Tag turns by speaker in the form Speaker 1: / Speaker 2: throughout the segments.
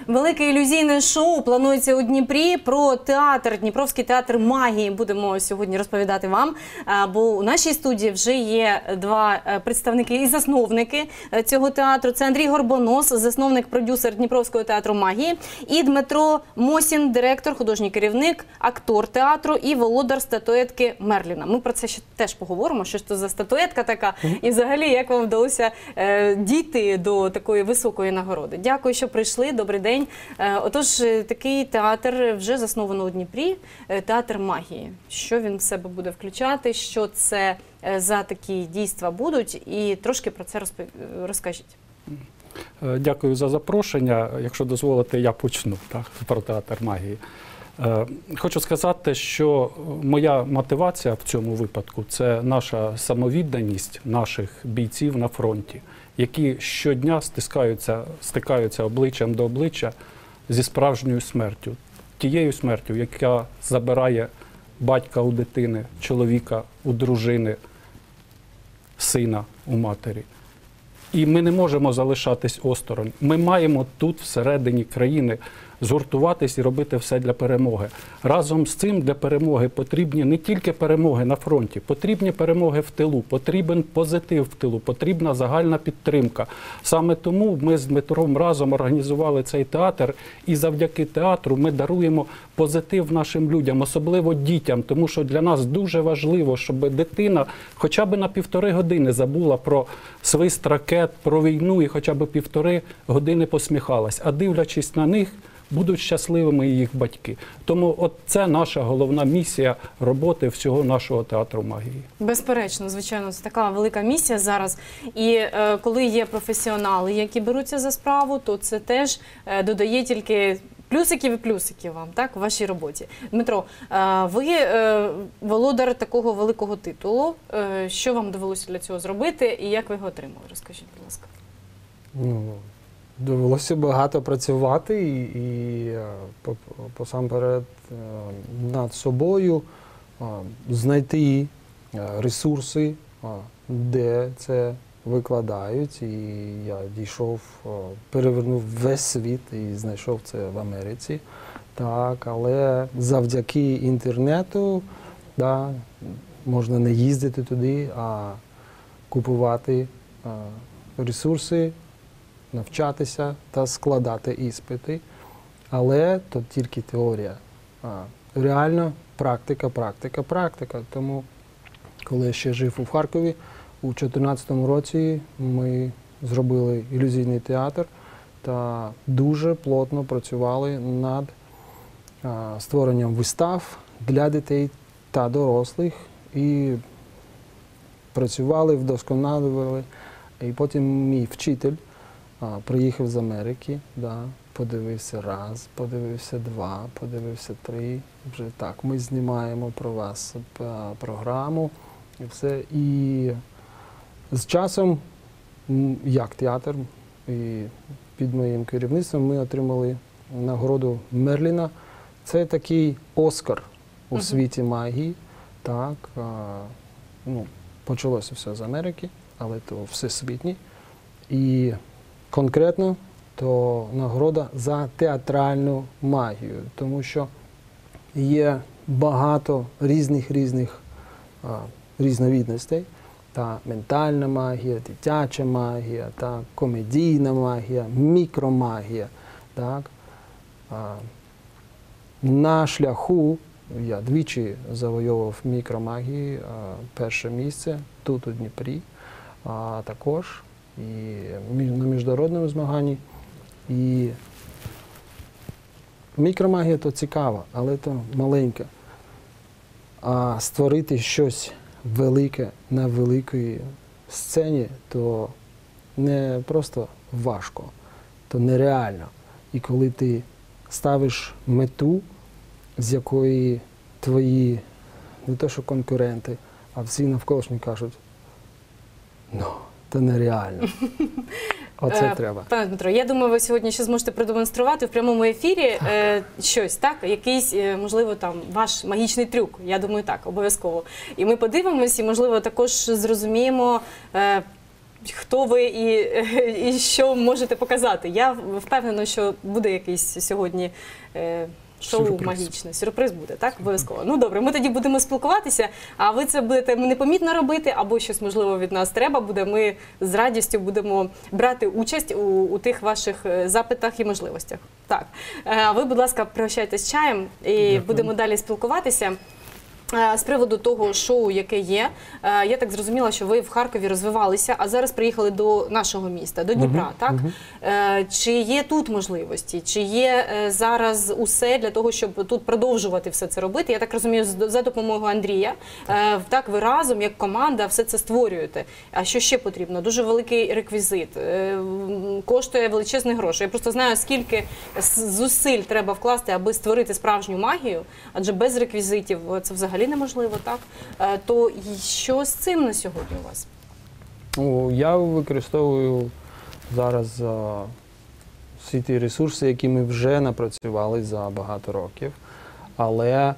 Speaker 1: Велике ілюзійне шоу планується у Дніпрі. Про театр, Дніпровський театр магії будемо сьогодні розповідати вам. Бо у нашій студії вже є два представники і засновники цього театру. Це Андрій Горбонос, засновник-продюсер Дніпровського театру магії, і Дмитро Мосін, директор, художній керівник, актор театру і володар статуетки Мерліна. Ми про це ще теж поговоримо, що ж це за статуетка така, і взагалі, як вам вдалося дійти до такої високої нагороди. Дякую, що прийшли. Добрий день. Отож, такий театр вже засновано у Дніпрі, театр магії. Що він в себе буде включати, що це за такі дійства будуть, і трошки про це розкажіть.
Speaker 2: Дякую за запрошення. Якщо дозволите, я почну про театр магії. Хочу сказати, що моя мотивація в цьому випадку – це наша самовідданість наших бійців на фронті, які щодня стикаються обличчям до обличчя зі справжньою смертю. Тією смертю, яка забирає батька у дитини, чоловіка у дружини, сина у матері. І ми не можемо залишатись осторонь. Ми маємо тут, всередині країни, згуртуватись і робити все для перемоги. Разом з цим для перемоги потрібні не тільки перемоги на фронті, потрібні перемоги в тилу, потрібен позитив в тилу, потрібна загальна підтримка. Саме тому ми з Дмитром разом організували цей театр, і завдяки театру ми даруємо позитив нашим людям, особливо дітям, тому що для нас дуже важливо, щоб дитина хоча б на 1,5 години забула про свист ракет, про війну і хоча б 1,5 години посміхалась. А дивлячись на них, будуть щасливими їх батьки. Тому от це наша головна місія роботи всього нашого театру магії.
Speaker 1: Безперечно, звичайно, це така велика місія зараз. І коли є професіонали, які беруться за справу, то це теж додає тільки плюсиків і плюсиків вам, так, у вашій роботі. Дмитро, ви володар такого великого титулу. Що вам довелося для цього зробити і як ви його отримали? Розкажіть, будь ласка.
Speaker 3: Довелося багато працювати і посамперед над собою, знайти ресурси, де це викладають. І я дійшов, перевернув весь світ і знайшов це в Америці. Так, але завдяки інтернету можна не їздити туди, а купувати ресурси, навчатися та складати іспити. Але то тільки теорія. Реально практика. Тому, коли я ще жив у Харкові, у 2014 році ми зробили ілюзійний театр та дуже плотно працювали над створенням вистав для дітей та дорослих. І працювали, вдосконалювали. І потім мій вчитель приїхав з Америки, подивився раз, подивився два, подивився три. Вже так, ми знімаємо про вас програму і все. І з часом, як театр, і під моїм керівництвом ми отримали нагороду Мерліна. Це такий Оскар у світі магії. Так, почалося все з Америки, але то всесвітній. І конкретно то нагорода за театральну магію, тому що є багато різновідностей. Та ментальна магія, дитяча магія, та комедійна магія, мікромагія. Так. На шляху я двічі завойовував мікромагії, перше місце тут у Дніпрі, а також і на міжнародному змаганні. І мікромагія то цікава, але то маленька. А створити щось велике на великій сцені, то не просто важко, то нереально. І коли ти ставиш мету, з якої твої, не то що конкуренти, а всі навколишні кажуть, це нереально. Оце треба.
Speaker 1: Пане Дмитро, я думаю, ви сьогодні ще зможете продемонструвати в прямому ефірі щось, так? Якийсь, можливо, там ваш магічний трюк. Я думаю, так, обов'язково. І ми подивимось, і, можливо, також зрозуміємо хто ви і що можете показати. Я впевнена, що буде якийсь сьогодні шоу
Speaker 2: Сюрприз.
Speaker 1: магічне. Сюрприз буде, так? Обов'язково. Ну добре, ми тоді будемо спілкуватися, а ви це будете непомітно робити, або щось, можливо, від нас треба буде. Ми з радістю будемо брати участь у тих ваших запитах і можливостях. Так. А ви, будь ласка, пригощайтесь чаєм і будемо далі спілкуватися. З приводу того шоу, яке є, я так зрозуміла, що ви в Харкові розвивалися, а зараз приїхали до нашого міста, до Дніпра, так? Чи є тут можливості? Чи є зараз усе для того, щоб тут продовжувати все це робити? Я так розумію, за допомогою Андрія, так, ви разом, як команда, все це створюєте. А що ще потрібно? Дуже великий реквізит, коштує величезних грошей. Я просто знаю, скільки зусиль треба вкласти, аби створити справжню магію, адже без реквізитів це взагалі неможливо, так? То що з цим на сьогодні у вас?
Speaker 3: Я використовую зараз всі ті ресурси, які ми вже напрацювали за багато років, але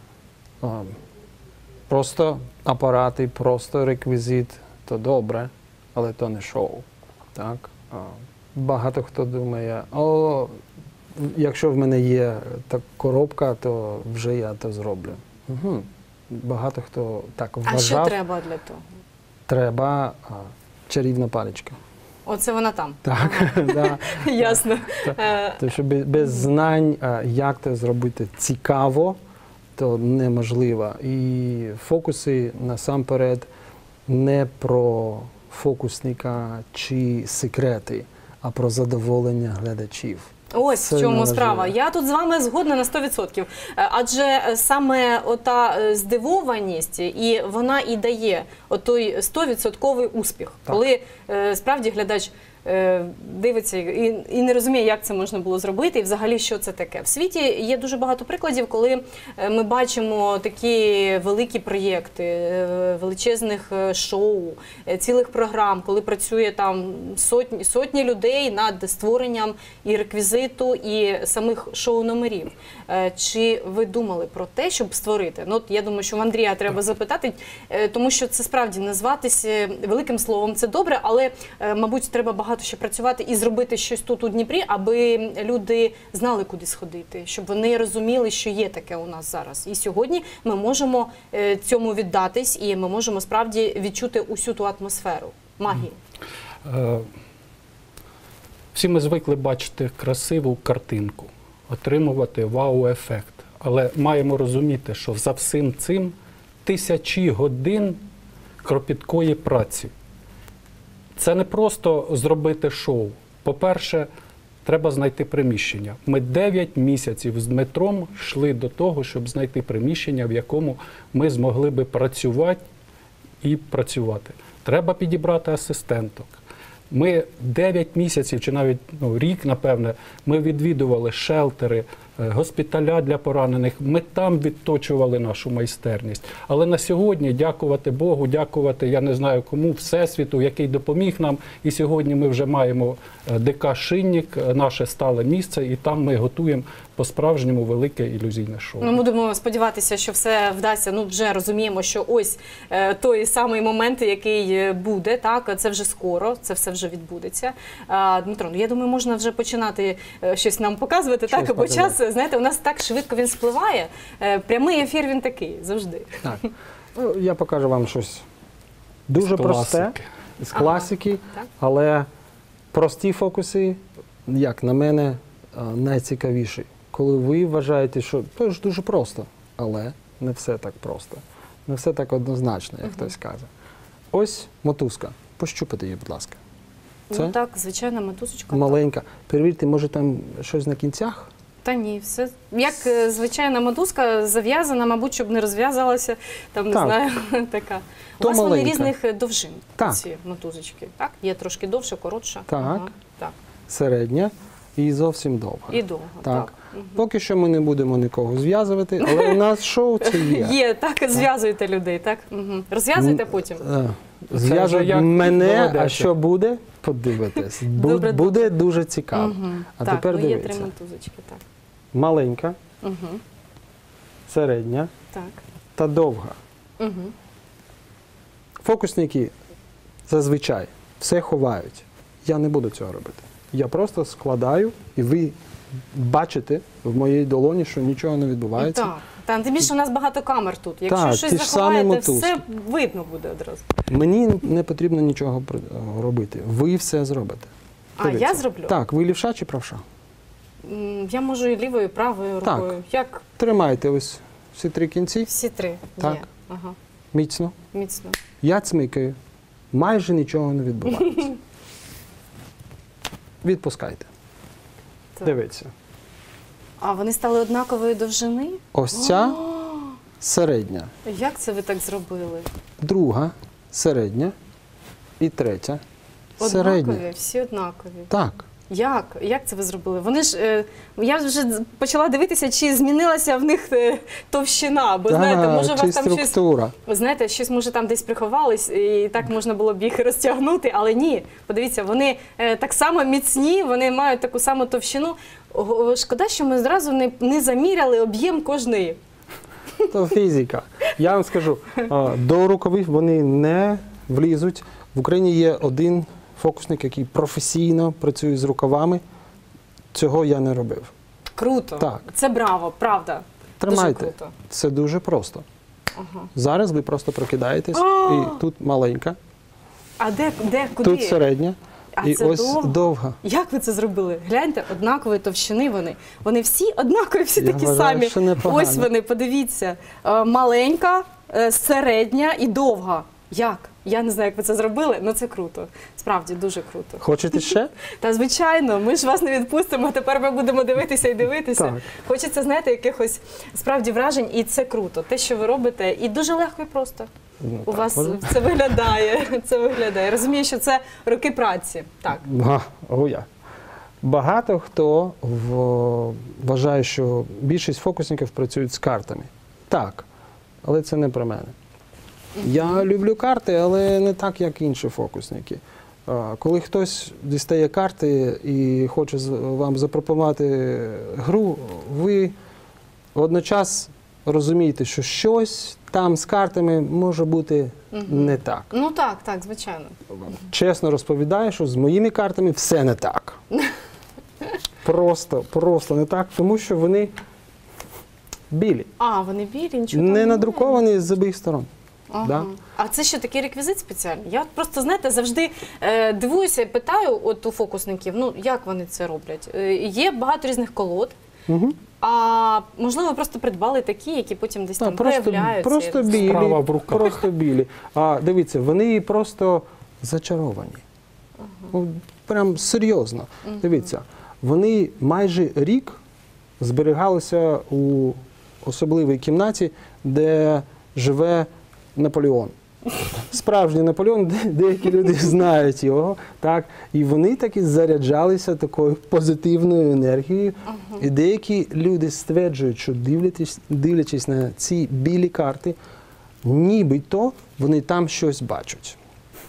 Speaker 3: просто апарати, просто реквізит – то добре, але то не шоу. Так? Багато хто думає, якщо в мене є та коробка, то вже я то зроблю. Багато хто так вважав.
Speaker 1: А що треба для того?
Speaker 3: Треба чарівна паличка.
Speaker 1: Оце вона там.
Speaker 3: Так, да.
Speaker 1: Ясно.
Speaker 3: Тому що без знань, як це зробити цікаво, то неможливо. І фокуси насамперед не про фокусника чи секрети, а про задоволення глядачів.
Speaker 1: Ось
Speaker 3: Це
Speaker 1: в чому
Speaker 3: неважливо.
Speaker 1: справа. Я тут з вами згодна на 100%. Адже саме ота здивованість, і вона і дає отой 100% успіх.
Speaker 3: Так.
Speaker 1: Коли справді глядач дивиться і не розуміє, як це можна було зробити, і взагалі, що це таке. В світі є дуже багато прикладів, коли ми бачимо такі великі проєкти, величезних шоу, цілих програм, коли працює там сотні людей над створенням і реквізиту, і самих шоу-номерів. Чи ви думали про те, щоб створити? Ну, я думаю, що в Андрія треба запитати, тому що це справді назватися великим словом – це добре, але, мабуть, треба багато ще працювати і зробити щось тут у Дніпрі, аби люди знали, куди сходити, щоб вони розуміли, що є таке у нас зараз. І сьогодні ми можемо цьому віддатись, і ми можемо справді відчути усю ту атмосферу магії.
Speaker 2: Всі ми звикли бачити красиву картинку, отримувати вау-ефект. Але маємо розуміти, що за всім цим тисячі годин кропіткої праці. Це не просто зробити шоу. По-перше, треба знайти приміщення. Ми 9 місяців з Дмитром йшли до того, щоб знайти приміщення, в якому ми змогли би працювати і працювати. Треба підібрати асистенток. Ми 9 місяців, чи навіть рік, напевне, ми відвідували шелтери, госпіталя для поранених. Ми там відточували нашу майстерність. Але на сьогодні, дякувати Богу, дякувати, я не знаю кому, Всесвіту, який допоміг нам. І сьогодні ми вже маємо ДК «Шинник», наше стале місце, і там ми готуємо по-справжньому велике ілюзійне шоу.
Speaker 1: Ми будемо сподіватися, що все вдасться. Ну, вже розуміємо, що ось той самий момент, який буде, так, це вже скоро, це все вже відбудеться. Дмитро, я думаю, можна вже починати щось нам показувати, так, бо час, знаєте, у нас так швидко він спливає. Прямий ефір він такий, завжди.
Speaker 3: Так. Я покажу вам щось дуже просте, з класики, але прості фокуси, як на мене, найцікавіші. Коли ви вважаєте, що це ж дуже просто, але не все так просто. Не все так однозначно, як хтось каже. Ось мотузка. Пощупайте її, будь ласка. Це
Speaker 1: Ну так, звичайна мотузочка.
Speaker 3: маленька. Перевірте, може там щось на кінцях?
Speaker 1: Та ні, все. Як звичайна мотузка зав'язана, мабуть, щоб не розв'язалася, там, не
Speaker 3: Так.
Speaker 1: знаю, така. У
Speaker 3: То
Speaker 1: вас вони
Speaker 3: маленька.
Speaker 1: різних довжин,
Speaker 3: Так.
Speaker 1: ці мотузочки, так? Є трошки довша, коротша.
Speaker 3: Так.
Speaker 1: Ага, так.
Speaker 3: Середня і зовсім довга.
Speaker 1: І довго,
Speaker 3: Так. Поки що ми не будемо нікого зв'язувати, але у нас шоу це є.
Speaker 1: Є, так, зв'язуєте людей, так? Угу. Розв'язуєте потім?
Speaker 3: Зв'яжуть
Speaker 2: як
Speaker 3: мене,
Speaker 2: молодець.
Speaker 3: а що буде? Подивитесь.
Speaker 1: Добре,
Speaker 3: Буде дуже цікаво.
Speaker 1: Угу.
Speaker 3: А
Speaker 1: так,
Speaker 3: тепер
Speaker 1: ну, є 3
Speaker 3: дивіться.
Speaker 1: мотузочки, так.
Speaker 3: Маленька,
Speaker 1: Угу.
Speaker 3: середня
Speaker 1: Так.
Speaker 3: та довга.
Speaker 1: Угу.
Speaker 3: Фокусники зазвичай все ховають. Я не буду цього робити. Я просто складаю, і ви бачите в моїй долоні, що нічого не відбувається.
Speaker 1: Так, тим більше у нас багато камер тут. Якщо
Speaker 3: Так,
Speaker 1: щось
Speaker 3: ті ж самі
Speaker 1: заховаєте,
Speaker 3: мотузки.
Speaker 1: все видно буде одразу.
Speaker 3: Мені не потрібно нічого робити. Ви все зробите.
Speaker 1: А
Speaker 3: Дивіться.
Speaker 1: я зроблю?
Speaker 3: Так, ви лівша чи правша?
Speaker 1: Я можу і лівою, і правою
Speaker 3: Так.
Speaker 1: рукою. Як
Speaker 3: Тримайте ось всі 3 кінці,
Speaker 1: всі 3
Speaker 3: Так.
Speaker 1: є. Ага,
Speaker 3: міцно.
Speaker 1: міцно.
Speaker 3: Я цмикаю. Майже нічого не відбувається. Відпускайте.
Speaker 1: Так.
Speaker 3: Дивіться.
Speaker 1: А вони стали однакової довжини?
Speaker 3: Ось ця середня,
Speaker 1: Як це ви так зробили?
Speaker 3: друга середня і третя
Speaker 1: Однакові?
Speaker 3: середня.
Speaker 1: Всі однакові.
Speaker 3: Так.
Speaker 1: Як? Як це ви зробили? Вони ж я вже почала дивитися, чи змінилася в них товщина, бо знаєте, може у
Speaker 3: чи
Speaker 1: вас там щось,
Speaker 3: структура.
Speaker 1: ви знаєте, щось може там десь приховалось, і так можна було б їх розтягнути, але ні. Подивіться, вони так само міцні, вони мають таку саму товщину. Шкода, що ми зразу не заміряли об'єм кожної.
Speaker 3: То фізика. Я вам скажу, до рукавів вони не влізуть. В Україні є один фокусник, який професійно працює з рукавами. Цього я не робив.
Speaker 1: Круто.
Speaker 3: Так.
Speaker 1: Це браво, правда.
Speaker 3: Тримайте.
Speaker 1: Дуже круто.
Speaker 3: Це дуже просто.
Speaker 1: Ага.
Speaker 3: Зараз ви просто прокидаєтесь, і тут маленька,
Speaker 1: А куди?
Speaker 3: тут середня,
Speaker 1: А
Speaker 3: і
Speaker 1: це
Speaker 3: ось довга.
Speaker 1: Як ви це зробили? Гляньте, однакової товщини вони. Вони всі однакові, всі
Speaker 3: Я
Speaker 1: такі
Speaker 3: вважаю,
Speaker 1: самі.
Speaker 3: що непогано.
Speaker 1: Ось вони, подивіться. Маленька, середня і довга. Як? Я не знаю, як ви це зробили, але це круто. Справді, дуже круто.
Speaker 3: Хочете ще?
Speaker 1: Та звичайно, ми ж вас не відпустимо, тепер ми будемо дивитися і дивитися.
Speaker 3: Так.
Speaker 1: Хочеться, знаєте, якихось справді вражень, і це круто. Те, що ви робите, і дуже легко і просто.
Speaker 3: Ну,
Speaker 1: У
Speaker 3: так,
Speaker 1: вас
Speaker 3: може?
Speaker 1: це виглядає. Це виглядає. Розумію, що це роки праці. Так.
Speaker 3: Багато хто вважає, що більшість фокусників працюють з картами. Так, але це не про мене. Я люблю карти, але не так, як інші фокусники. Коли хтось дістає карти і хоче вам запропонувати гру, ви водночас розумієте, що щось там з картами може бути не так.
Speaker 1: Ну так, звичайно.
Speaker 3: Чесно розповідаю, що з моїми картами все не так. Просто не так, тому що вони білі.
Speaker 1: А, вони білі, нічого там
Speaker 3: Не
Speaker 1: немає?
Speaker 3: надруковані з обох сторон.
Speaker 1: Ага.
Speaker 3: Да?
Speaker 1: А це що, такий реквізит спеціальний? Я от просто, знаєте, завжди дивуюся і питаю от у фокусників, ну, як вони це роблять? Є багато різних колод,
Speaker 3: Угу.
Speaker 1: а можливо, просто придбали такі, які потім десь там проявляються.
Speaker 3: Просто білі.
Speaker 2: Справа в руках.
Speaker 3: Просто білі. А дивіться, вони просто зачаровані. Ну, прям серйозно. Дивіться, вони майже рік зберігалися у особливій кімнаті, де живе Наполеон. Справжній Наполеон, деякі люди знають його, так, і вони таки заряджалися такою позитивною енергією. І деякі люди стверджують, що дивлячись на ці білі карти, нібито вони там щось бачать.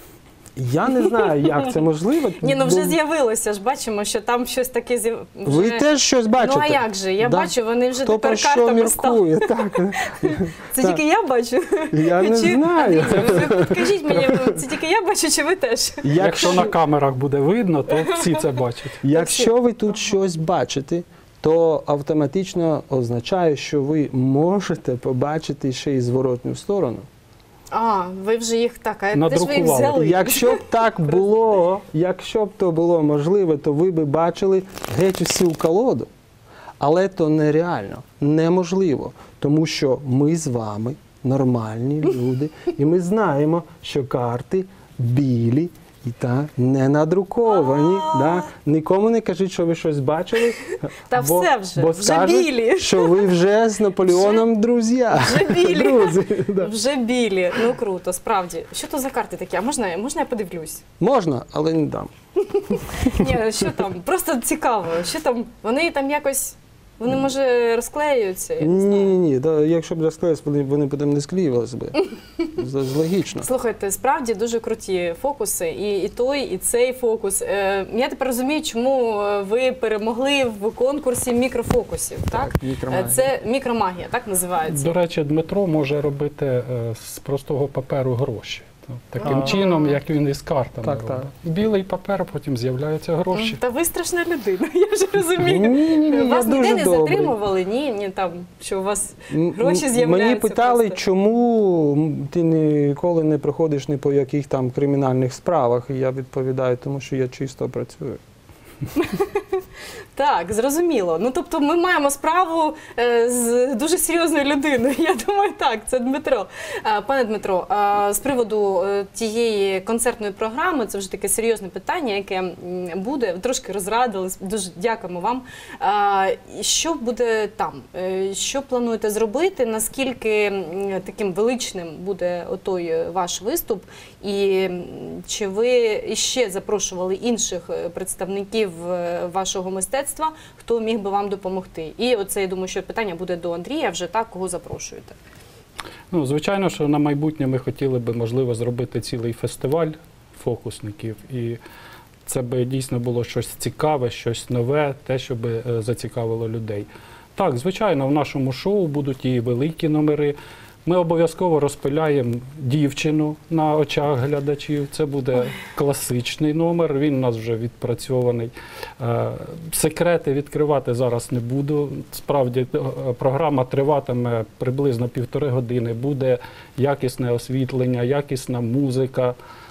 Speaker 3: Я не знаю, як це можливо.
Speaker 1: Ні, ну вже
Speaker 3: бо
Speaker 1: з'явилося ж, бачимо, що там щось таке з'явилося.
Speaker 3: Ви теж щось бачите?
Speaker 1: Ну а як же? Я
Speaker 3: Да.
Speaker 1: бачу, вони вже
Speaker 3: Хто про
Speaker 1: тепер
Speaker 3: що
Speaker 1: картами стали.
Speaker 3: міркує? Так.
Speaker 1: Це
Speaker 3: Так.
Speaker 1: тільки я бачу?
Speaker 3: Я не знаю.
Speaker 1: Дивіться, ви підкажіть мені, це тільки я бачу, чи ви теж?
Speaker 2: Якщо на камерах буде видно, то всі це бачать.
Speaker 3: Якщо ви тут щось бачите, то автоматично означає, що ви можете побачити ще й зворотню сторону.
Speaker 1: А, ви вже їх так, а де ж ви їх
Speaker 2: Надрукували.
Speaker 1: взяли?
Speaker 3: Якщо б так було, якщо б то було можливо, то ви б бачили геть усю колоду. Але то нереально, неможливо, тому що ми з вами нормальні люди, і ми знаємо, що карти білі і не надруковані. Да? Нікому не кажіть, що ви щось бачили,
Speaker 1: Та все вже,
Speaker 3: бо
Speaker 1: вже
Speaker 3: скажуть,
Speaker 1: білі.
Speaker 3: що ви вже з Наполеоном друзі.
Speaker 1: Вже білі.
Speaker 3: Друзі. Да.
Speaker 1: Вже білі. Ну круто, справді. Що то за карти такі? А можна я подивлюсь?
Speaker 3: Можна, але не дам.
Speaker 1: Ні, що там? Просто цікаво. Що там? Вони там якось, вони може розклеюються? Я не знаю.
Speaker 3: Ні. Якщо б розклеїлися, вони потім не склеювалися б. Логічно.
Speaker 1: Слухайте, справді дуже круті фокуси, і той, і цей фокус. Я тепер розумію, чому ви перемогли в конкурсі мікрофокусів, так?
Speaker 3: мікромагія.
Speaker 1: Це мікромагія, так називається?
Speaker 2: До речі, Дмитро може робити з простого паперу гроші. Таким чином, як він із картами
Speaker 3: Так,
Speaker 2: робить.
Speaker 3: так.
Speaker 2: Білий папер, потім з'являються гроші.
Speaker 1: Та ви страшна людина, я вже розумію.
Speaker 3: Ні, я
Speaker 1: Вас ніде
Speaker 3: дуже
Speaker 1: не
Speaker 3: добрий.
Speaker 1: затримували, ні, там, що у вас гроші з'являються.
Speaker 3: Мені питали,
Speaker 1: просто.
Speaker 3: чому ти ніколи не проходиш ні по яких там кримінальних справах. І я відповідаю, тому що я чисто працюю.
Speaker 1: Так, зрозуміло. Ну, тобто ми маємо справу з дуже серйозною людиною. Я думаю, так, це Дмитро. Пане Дмитро, з приводу тієї концертної програми, це вже таке серйозне питання, яке буде. Ви трошки розрадились, дуже дякуємо вам. Що буде там? Що плануєте зробити? Наскільки таким величним буде отой ваш виступ? І чи ви ще запрошували інших представників вашого мистецтва, хто міг би вам допомогти? І оце, я думаю, що питання буде до Андрія вже, так, кого запрошуєте?
Speaker 2: Ну, звичайно, що на майбутнє ми хотіли би, можливо, зробити цілий фестиваль фокусників. І це би дійсно було щось цікаве, щось нове, те, що би зацікавило людей. Так, звичайно, в нашому шоу будуть і великі номери. Ми обов'язково розпиляємо дівчину на очах глядачів. Це буде класичний номер, він у нас вже відпрацьований. Секрети відкривати зараз не буду. Справді, програма триватиме приблизно 1,5 години. Буде якісне освітлення, якісна музика.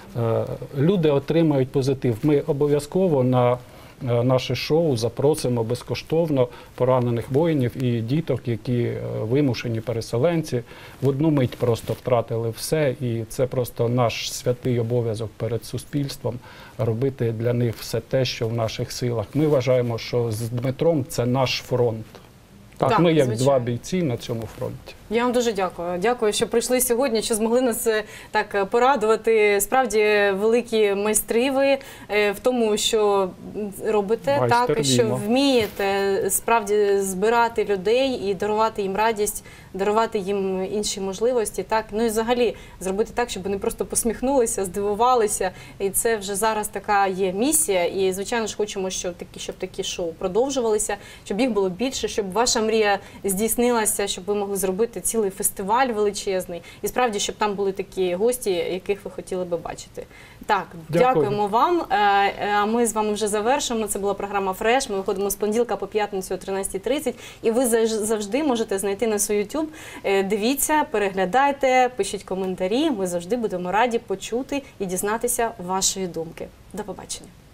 Speaker 2: Люди отримають позитив. Ми обов'язково на наше шоу запросимо безкоштовно поранених воїнів і діток, які вимушені переселенці, в одну мить просто втратили все, і це просто наш святий обов'язок перед суспільством робити для них все те, що в наших силах. Ми вважаємо, що з Дмитром це наш фронт. Так, ми як
Speaker 1: звичайно.
Speaker 2: два бійці на цьому фронті.
Speaker 1: Я вам дуже дякую. Дякую, що прийшли сьогодні, що змогли нас так порадувати. Справді великі майстри ви в тому, що робите,
Speaker 2: Майстер
Speaker 1: так, що
Speaker 2: Діма.
Speaker 1: вмієте справді збирати людей і дарувати їм радість, дарувати їм інші можливості, так, ну і взагалі зробити так, щоб вони просто посміхнулися, здивувалися. І це вже зараз така є місія. І звичайно ж хочемо, щоб такі шоу продовжувалися, щоб їх було більше, щоб ваша мрія здійснилася, щоб ви могли зробити цілий фестиваль величезний. І справді, щоб там були такі гості, яких ви хотіли би бачити. Так, дякуємо вам. А ми з вами вже завершимо. Це була програма «Фреш». Ми виходимо з понеділка по п'ятницю о 13:30. І ви завжди можете знайти нас у YouTube. Дивіться, переглядайте, пишіть коментарі. Ми завжди будемо раді почути і дізнатися вашої думки. До побачення.